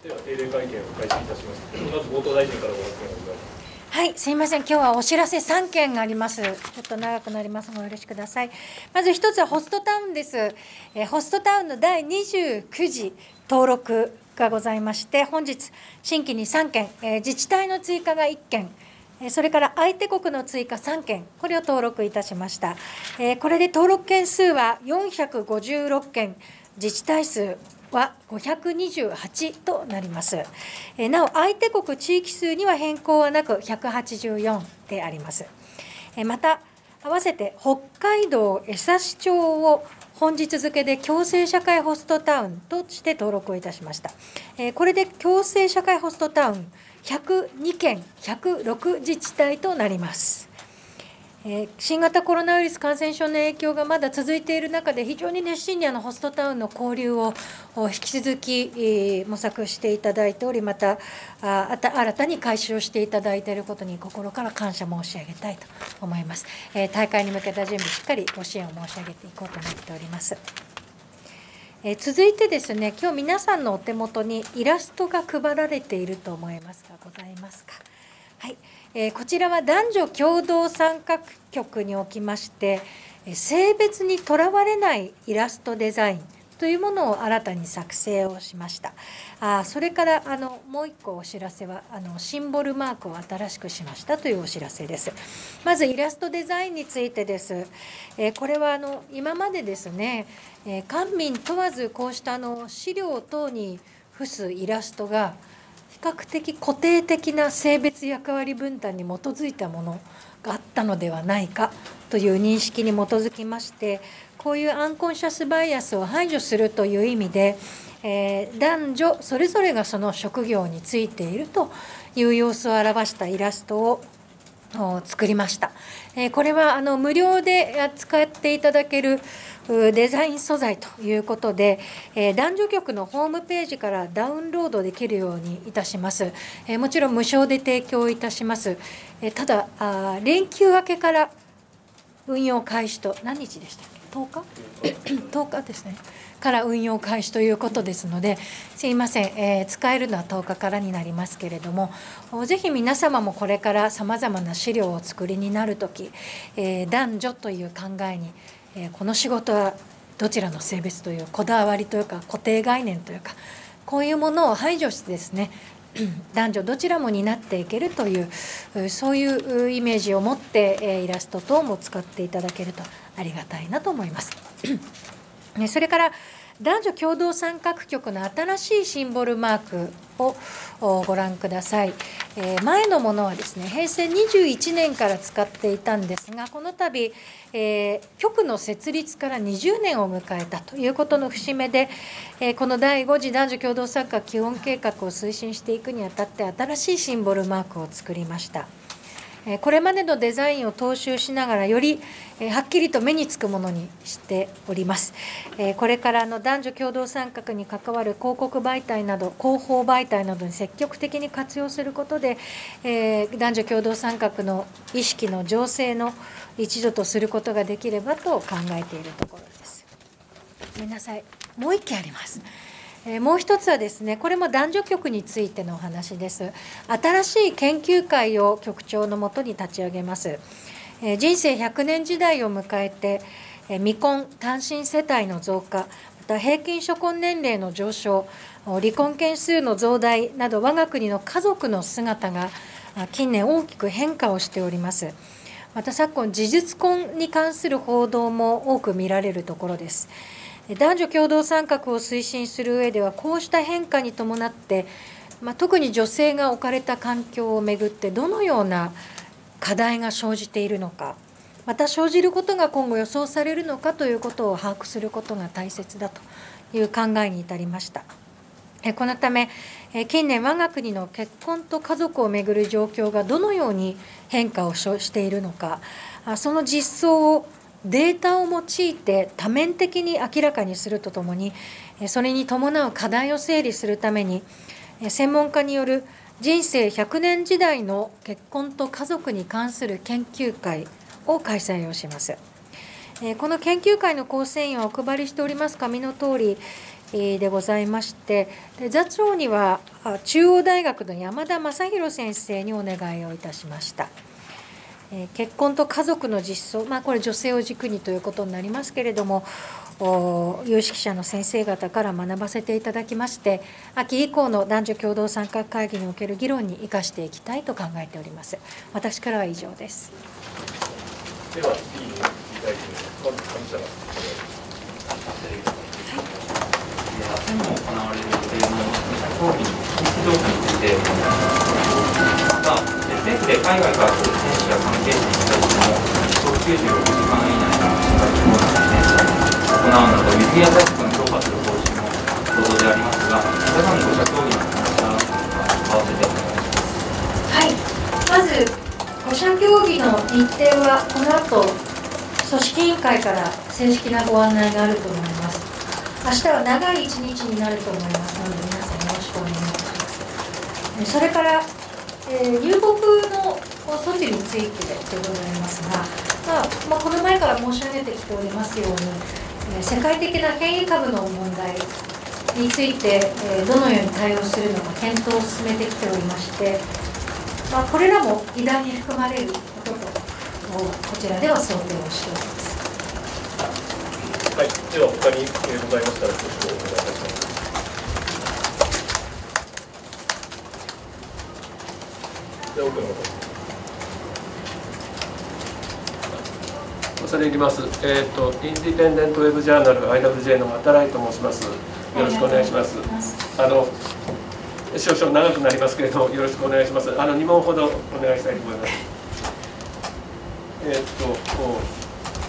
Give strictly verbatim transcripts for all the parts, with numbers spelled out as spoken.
では定例会見を開始いたします。まず冒頭大臣からご発言をお願いします。 はい、すみません、今日はお知らせさんけんあります。ちょっと長くなりますが、お許しください。まず一つはホストタウンです。えー、ホストタウンのだいにじゅうくじ登録がございまして、本日、新規にさんけん、えー、自治体の追加がいっけん、えー、それから相手国の追加さんけん、これを登録いたしました。えー、これで登録件数はよんひゃくごじゅうろっけん、自治体数はごひゃくにじゅうはちとなります。なお、相手国地域数には変更はなく、ひゃくはちじゅうよんであります。また、合わせて北海道江差町を本日付で共生社会ホストタウンとして登録をいたしました。これで共生社会ホストタウンひゃくにけん、ひゃくろく自治体となります。新型コロナウイルス感染症の影響がまだ続いている中で、非常に熱心にあのホストタウンの交流を引き続き模索していただいており、また新たに開始をしていただいていることに心から感謝申し上げたいと思います。大会に向けた準備、しっかりご支援を申し上げていこうと思っております。続いてですね、今日皆さんのお手元にイラストが配られていると思いますが、ございますか。はい、えー、こちらは男女共同参画局におきまして、性別にとらわれないイラストデザインというものを新たに作成をしました。あそれからあのもう一個お知らせは、あのシンボルマークを新しくしましたというお知らせです。まずイラストデザインについてです。えー、これはあの今までですね、えー、官民問わずこうしたあの資料等に付すイラストが比較的固定的な性別役割分担に基づいたものがあったのではないかという認識に基づきまして、こういうアンコンシャスバイアスを排除するという意味で、えー、男女それぞれがその職業についているという様子を表したイラストを作りました。これはあの無料で使っていただけるデザイン素材ということで、男女局のホームページからダウンロードできるようにいたします。もちろん無償で提供いたします。ただ、連休明けから運用開始と、何日でしたっけ、とおかとおかですね、から運用開始ということですので、すいません、えー、使えるのはとおかからになりますけれども、ぜひ皆様もこれからさまざまな資料をお作りになるとき、えー、男女という考えに、えー、この仕事はどちらの性別というこだわりというか固定概念というか、こういうものを排除してですね、男女どちらも担っていけるという、そういうイメージを持ってイラスト等も使っていただけるとありがたいなと思います。それから男女共同参画局の新しいシンボルマークをご覧ください。前のものはですね、へいせいにじゅういちねんから使っていたんですが、この度、えー、局の設立からにじゅうねんを迎えたということの節目で、えー、このだいご次男女共同参画基本計画を推進していくにあたって新しいシンボルマークを作りました。これまでのデザインを踏襲しながら、よりはっきりと目につくものにしております。これからの男女共同参画に関わる広告媒体など、広報媒体などに積極的に活用することで、男女共同参画の意識の醸成の一助とすることができればと考えているところです。ごめんなさい、もう一件あります。もう一つはですね、これも男女局についてのお話です。新しい研究会を局長のもとに立ち上げます。人生ひゃくねん時代を迎えて、未婚、単身世帯の増加、また平均初婚年齢の上昇、離婚件数の増大など、我が国の家族の姿が近年大きく変化をしております。また昨今、事実婚に関する報道も多く見られるところです。男女共同参画を推進する上では、こうした変化に伴って、まあ、特に女性が置かれた環境をめぐってどのような課題が生じているのか、また生じることが今後予想されるのかということを把握することが大切だという考えに至りました。このため、近年我が国の結婚と家族をめぐる状況がどのように変化をしているのか、その実相をデータを用いて多面的に明らかにするとともに、それに伴う課題を整理するために、専門家による人生ひゃくねん時代の結婚と家族に関する研究会を開催をします。この研究会の構成員はお配りしております紙の通り、 でございまして、で座長には中央大学の山田正弘先生にお願いをいたしました。結婚と家族の実相、まあ、これ女性を軸にということになりますけれども、有識者の先生方から学ばせていただきまして、秋以降の男女共同参画会議における議論に生かしていきたいと考えております。私からは以上です。 では次に大臣、まず上下が明日にも行われる予定の競技の実施状況についてお願いしますが、政府で海外から来る選手や関係者に対してもきゅうじゅうろくじかん以内の新型コロナ感染者を行うなど水際対策を強化する方針も報道でありますが、皆さんのご者協議の話は合わせてお願いします。 はい、まずご者協議の日程はこの後組織委員会から正式なご案内があると思います。明日は長い一日になると思いますので、皆さんよろしくお願いします。それから、えー、入国の措置についてでございますが、まあまあ、この前から申し上げてきておりますように、えー、世界的な変異株の問題について、えー、どのように対応するのか検討を進めてきておりまして、まあ、これらも議題に含まれることとこちらでは想定をしております。 はい、では他にございましたら挙手をお願いいたします。では奥の方。 恐れ入ります。えっ、ー、とインディペンデントウェブジャーナル アイダブリュージェー の渡来と申します。よろしくお願いします。あの少々長くなりますけれどもよろしくお願いします。あのに問ほどお願いしたいと思います。えっ、ー、と。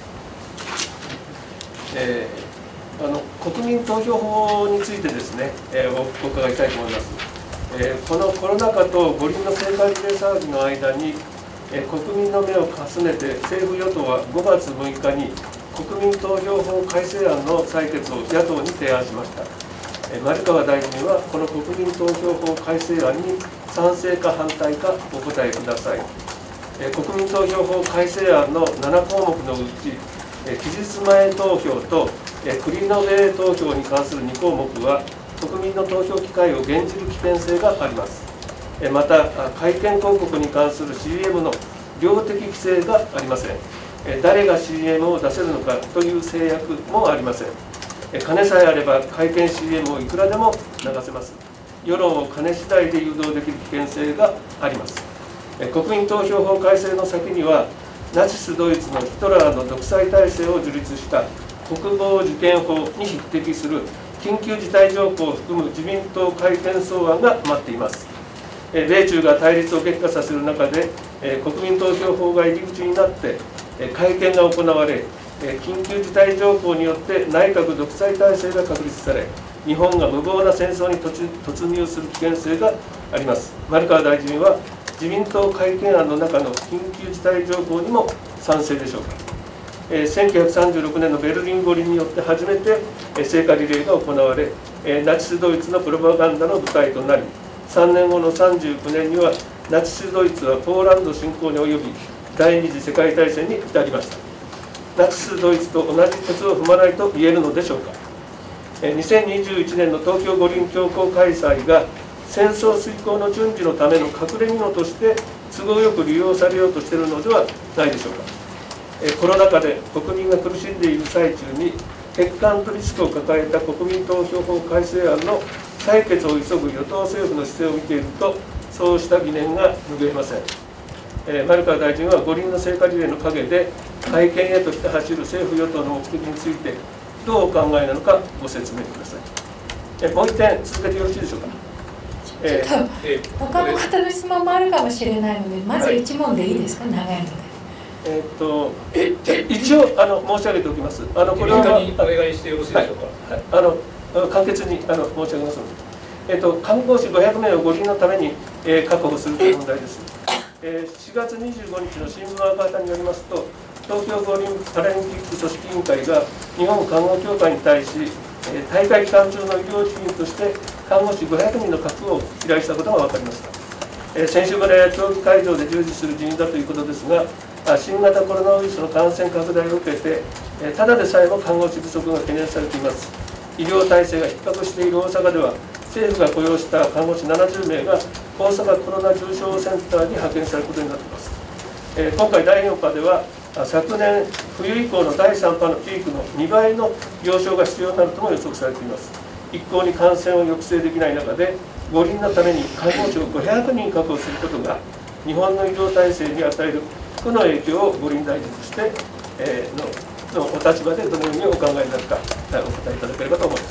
えー、あの国民投票法についてですね、えー、お伺いしたいと思います。えー、このコロナ禍と五輪の聖火リレー騒ぎの間に、えー、国民の目をかすめて政府与党はごがつむいかに国民投票法改正案の採決を野党に提案しました。えー、丸川大臣はこの国民投票法改正案に賛成か反対かお答えください。えー、国民投票法改正案のななこうもくのうち期日前投票と繰り延べ投票に関するにこうもくは国民の投票機会を減じる危険性があります。また会見広告に関する シーエム の量的規制がありません。誰が シーエム を出せるのかという制約もありません。金さえあれば会見 シーエム をいくらでも流せます。世論を金次第で誘導できる危険性があります。国民投票法改正の先にはナチス・ドイツのヒトラーの独裁体制を樹立した国防受験法に匹敵する緊急事態条項を含む自民党改憲草案が待っています。米中が対立を激化させる中で国民投票法が入り口になって改憲が行われ、緊急事態条項によって内閣独裁体制が確立され、日本が無謀な戦争に突入する危険性があります。丸川大臣は自民党改憲案の中の緊急事態条項にも賛成でしょうか。えー、せんきゅうひゃくさんじゅうろくねんのベルリン五輪によって初めて、えー、聖火リレーが行われ、えー、ナチス・ドイツのプロパガンダの舞台となり、さんねんごのさんじゅうきゅうねんにはナチス・ドイツはポーランド侵攻に及び第二次世界大戦に至りました。ナチス・ドイツと同じ鉄を踏まないと言えるのでしょうか。えー、にせんにじゅういちねんの東京五輪強行開催が戦争遂行の準備のための隠れ蓑として都合よく利用されようとしているのではないでしょうか。えコロナ禍で国民が苦しんでいる最中に欠陥とリスクを抱えた国民投票法改正案の採決を急ぐ与党政府の姿勢を見ていると、そうした疑念が拭えません。え丸川大臣は五輪の聖火リレーの陰で改憲へとして走る政府与党の目的についてどうお考えなのかご説明ください。えもう一点続けてよろしいでしょうか。 ちょっと他の方の質問もあるかもしれないので、まず一問でいいですか、長いので。 えっと一応あの申し上げておきます。あのこれはお願いしてよろしいでしょうか。 はい、あの簡潔にあの申し上げますので、えっと看護師ごひゃくめいを五輪のために、えー、確保するという問題です。えー、しがつにじゅうごにちの新聞赤旗によりますと、東京五輪パラリンピック組織委員会が日本看護協会に対し、大会期間中の医療人員として看護師ごひゃくにんの確保を依頼したことが分かりました。選手村や競技会場で従事する人員だということですが、新型コロナウイルスの感染拡大を受けて、ただでさえも看護師不足が懸念されています。 医療体制が逼迫している大阪では、政府が雇用した看護師ななじゅうめいが大阪コロナ重症センターに派遣されることになっています。えー、今回だいよん波では昨年冬以降のだいさん波のピークのにばいの病床が必要になるとも予測されています。一向に感染を抑制できない中で、五輪のために看護師をごひゃくにん確保することが日本の医療体制に与える負の影響を五輪大臣として、えー、の, のお立場でどのようにお考えになるかお答えいただければと思います。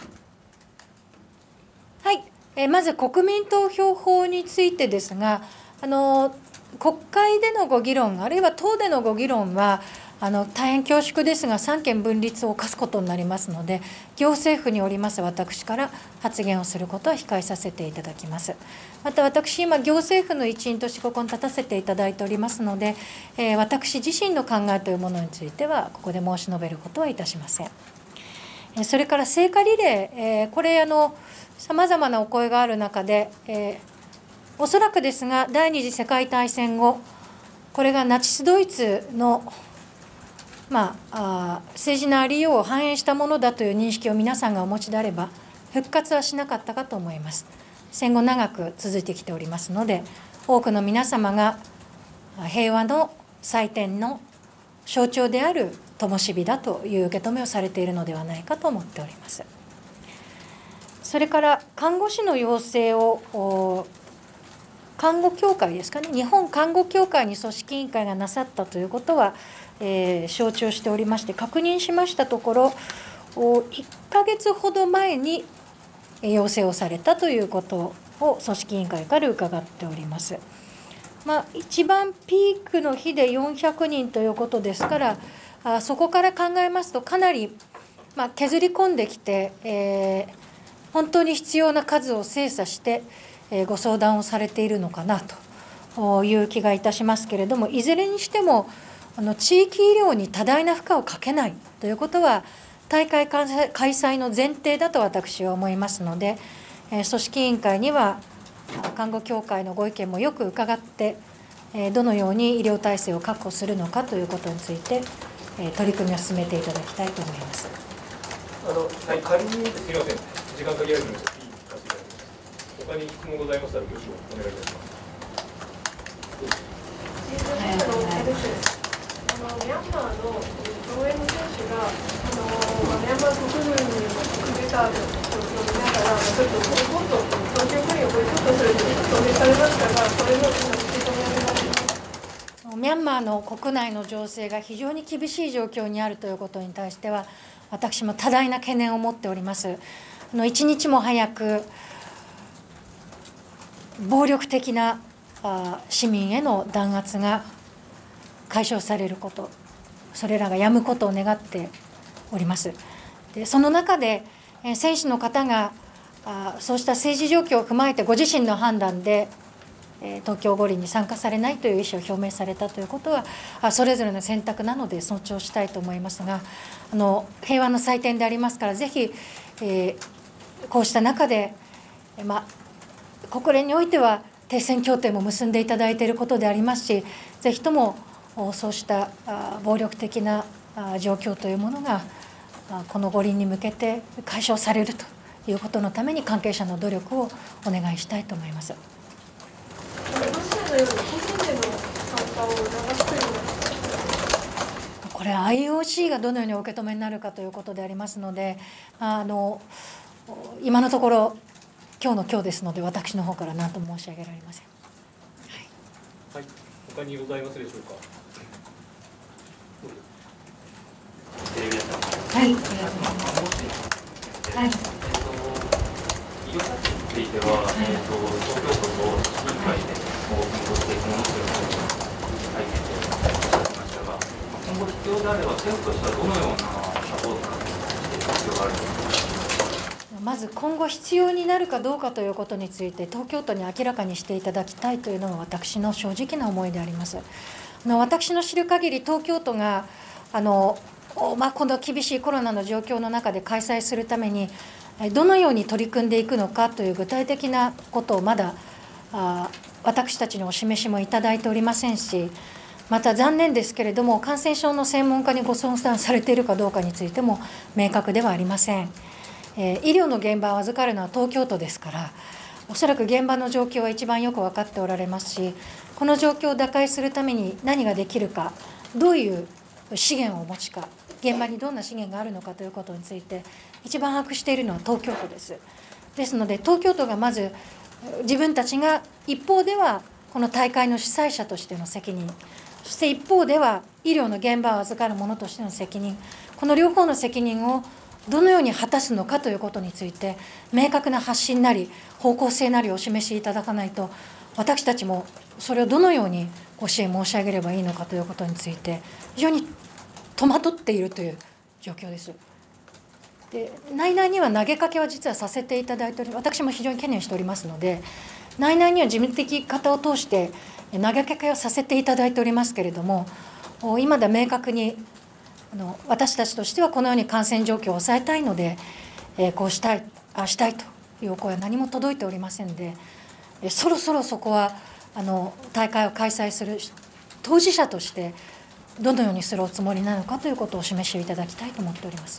はい、えー、まず国民投票法についてですが、あの国会でのご議論、あるいは党でのご議論は、あの大変恐縮ですが、三権分立を課すことになりますので、行政府におります私から発言をすることは控えさせていただきます。また私、今、行政府の一員としてここに立たせていただいておりますので、えー、私自身の考えというものについては、ここで申し述べることはいたしません。それから聖火リレー、えー、これ、さまざまなお声がある中で、えー、おそらくですが、第二次世界大戦後、これがナチス・ドイツのまあ、あ政治のありようを反映したものだという認識を皆さんがお持ちであれば、復活はしなかったかと思います。戦後長く続いてきておりますので、多くの皆様が平和の祭典の象徴である灯火だという受け止めをされているのではないかと思っております。それから看護師の要請を看護協会ですかね、日本看護協会に組織委員会がなさったということは、えー、承知をしておりまして、確認しましたところ、いっかげつほど前に要請をされたということを組織委員会から伺っております。まあ、一番ピークの日でよんひゃくにんということですから、あそこから考えますと、かなり、まあ、削り込んできて、えー、本当に必要な数を精査して、えー、ご相談をされているのかなという気がいたしますけれども、いずれにしても、あの地域医療に多大な負荷をかけないということは、大会開催の前提だと私は思いますので、組織委員会には看護協会のご意見もよく伺って、どのように医療体制を確保するのかということについて、取り組みを進めていただきたいと思います。 あの、はい、仮にすみません、時間限られているので、いいかせていただきます。他に質問ございましたら、挙手をお願いいたします。 あのミャンマーの農園の選手が、あのミャンマー国軍にクーデターの状況を見ながら、ちょっとボイコット、東京会をボイコットすると表明されましたが、それの受け止められますか。 ミャンマーの国内の情勢が非常に厳しい状況にあるということに対しては、私も多大な懸念を持っております。あの一日も早く暴力的な市民への弾圧が解消されること、それらがやむことを願っております。でその中で、選手の方があそうした政治状況を踏まえてご自身の判断で東京五輪に参加されないという意思を表明されたということは、それぞれの選択なので尊重したいと思いますが、あの平和の祭典でありますから、ぜひ、えー、こうした中で、まあ、国連においては停戦協定も結んでいただいていることでありますし、ぜひともそうした暴力的な状況というものがこの五輪に向けて解消されるということのために、関係者の努力をお願いしたいと思います。 ロシアのように個人での参加を促しているのか。 これは アイオーシー がどのようにお受け止めになるかということでありますので、あの今のところ今日の今日ですので、私の方から何とも申し上げられません。 はい、はい、他にございますでしょうか。 テレビ朝日。 はい、 はい。えっと、医療体制については、えっと、東京都と組織委員会でもう検討していくものというのを会見でおっしゃってましたが、今後必要であれば政府としてはどのようなサポートがしていく必要があるのか。 まず今後必要になるかどうかということについて、東京都に明らかにしていただきたいというのが私の正直な思いであります。あの私の知る限り、東京都があのまあ、この厳しいコロナの状況の中で開催するために、どのように取り組んでいくのかという具体的なことをまだあ私たちにお示しもいただいておりませんし、 また残念ですけれども、感染症の専門家にご相談されているかどうかについても明確ではありません。えー、医療の現場を預かるのは東京都ですから、おそらく現場の状況は一番よく分かっておられますし、この状況を打開するために何ができるか、どういう資源をお持ちか、現場にどんな資源があるのかということについて、一番把握しているのは東京都です。ですので、東京都がまず、自分たちが一方では、この大会の主催者としての責任、そして一方では、医療の現場を預かる者としての責任、この両方の責任をどのように果たすのかということについて、明確な発信なり、方向性なりをお示しいただかないと、私たちもそれをどのようにご支援申し上げればいいのかということについて、非常に戸惑っているという状況です。で、内々には投げかけは実はさせていただいており、私も非常に懸念しておりますので、内々には事務的方を通して投げかけをさせていただいておりますけれども、今では明確にあの私たちとしてはこのように感染状況を抑えたいので、えー、こうしたい、ああしたいというお声は何も届いておりませんで、えそろそろそこはあの大会を開催する当事者としてどのようにするおつもりなのかということをお示しいただきたいと思っております。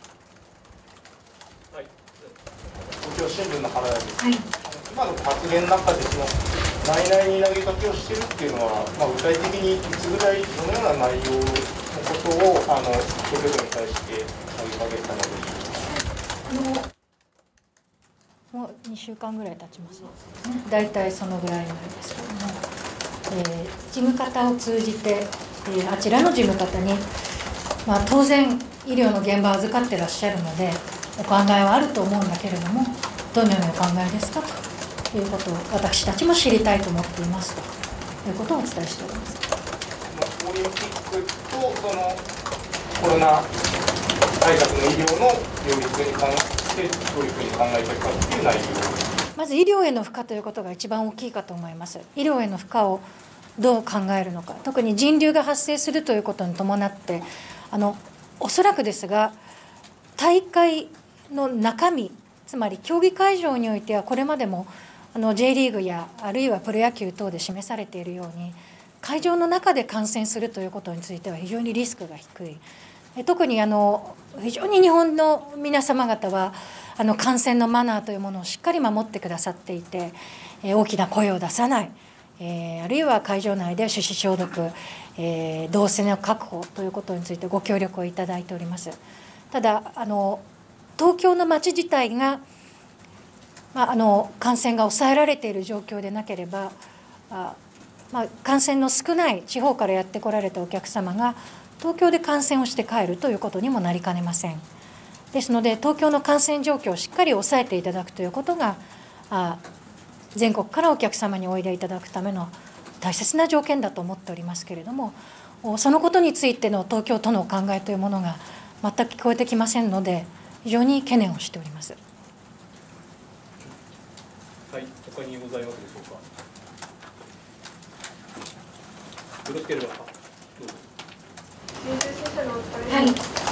はい、東京新聞の原田です。 はい、 今の発言の中でその内々に投げかけをしているっていうのは、まあ、具体的にいつぐらいどのような内容のことをあの東京都に対して投げかけたのでしょうか。 もうにしゅうかんぐらい経ちます、ね、大体そのぐらい前ですけども、えー、事務方を通じて、えー、あちらの事務方に、まあ、当然医療の現場を預かってらっしゃるのでお考えはあると思うんだけれども、どのようなお考えですかということを私たちも知りたいと思っていますということをお伝えしております。 オリンピックとそのコロナ対策の医療の両立に関してどういうふうに考えているかという内容。 まず医療への負荷ということが一番大きいかと思います。医療への負荷をどう考えるのか、特に人流が発生するということに伴って、あのおそらくですが、大会の中身、つまり競技会場においては、これまでもあの J リーグやあるいはプロ野球等で示されているように、会場の中で感染するということについては非常にリスクが低い。特にあの非常に日本の皆様方はあの感染のマナーというものをしっかり守ってくださっていて、大きな声を出さない、えー、あるいは会場内で手指消毒、えー、動線の確保ということについてご協力をいただいております。ただあの東京の街自体が、まあ、あの感染が抑えられている状況でなければ、あまあ、感染の少ない地方からやってこられたお客様が東京で感染をして帰るということにもなりかねません。ですので東京の感染状況をしっかり抑えていただくということが、あ全国からお客様においでいただくための大切な条件だと思っておりますけれども、そのことについての東京都のお考えというものが全く聞こえてきませんので、非常に懸念をしております。 はい、他にございますでしょうか。よろしければどうぞ。 人生新社のお疲れはい。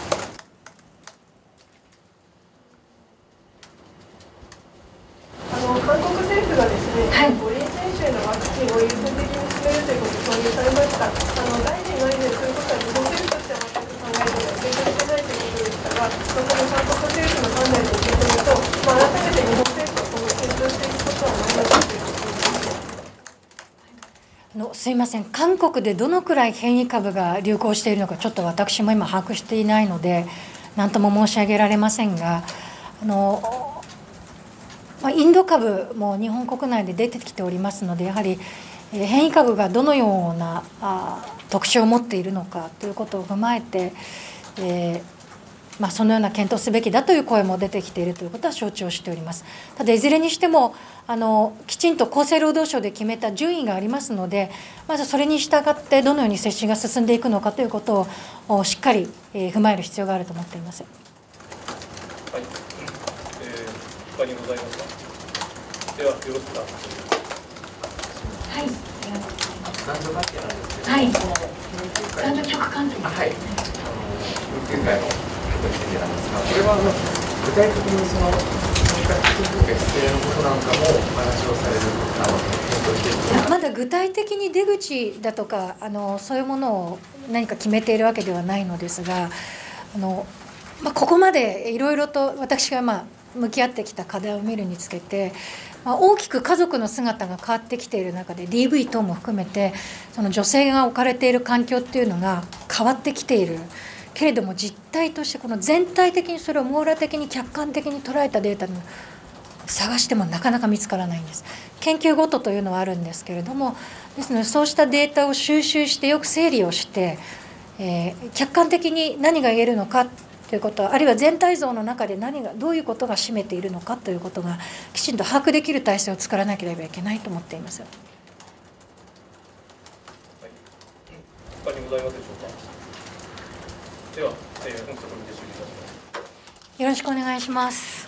あの韓国政府がですね、 はい、 五輪選手へのワクチンを優先的に進めるということを承認されました。あの大臣の以前そういうことは日本政府としては全く考えてない、検討してないということでしたが、その韓国政府の判断に受け止めると、まあ、改めて日本政府は今後検討していくことはないのかということです。 のすいません、韓国でどのくらい変異株が流行しているのか、ちょっと私も今、把握していないので、何とも申し上げられませんが、あのインド株も日本国内で出てきておりますので、やはり変異株がどのような特徴を持っているのかということを踏まえて、えーまあ、そのような検討すべきだという声も出てきているということは承知をしております。ただいずれにしてもあのきちんと厚生労働省で決めた順位がありますので、まずそれに従ってどのように接種が進んでいくのかということをしっかり踏まえる必要があると思っています。 はい、えー、他にございますか。ではよろしくか。 はい、 男女関係なんですけど、 はい、 この男女局関係、 はい、研究会のことについてなんですが、これは具体的にその化的に別姓のことなんかもお話をされるあの検討していると。 まだ具体的に出口だとかあのそういうものを何か決めているわけではないのですが、あの、まあ、ここまでいろいろと私が、まあ、向き合ってきた課題を見るにつけて、まあ、大きく家族の姿が変わってきている中で ディーブイ 等も含めてその女性が置かれている環境っていうのが変わってきているけれども、実態としてこの全体的にそれを網羅的に客観的に捉えたデータを探してもなかなか見つからないんです。研究ごとというのはあるんですけれども、ですのでそうしたデータを収集してよく整理をして、えー、客観的に何が言えるのかということ、あるいは全体像の中で何がどういうことが占めているのかということがきちんと把握できる体制を作らなければいけないと思っています。 はい、他にございますでしょうか。では、えー、本日はこれで終了いたします。 よろしくお願いします。